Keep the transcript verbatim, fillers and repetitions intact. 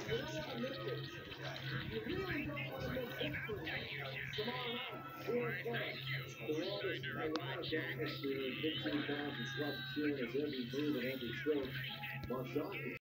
You don't want to miss it. You really don't want to miss history. Tomorrow night, four o'clock. Tremendous, ironic atmosphere. fifteen thousand clubs cheering his every move and every stroke. Marshawn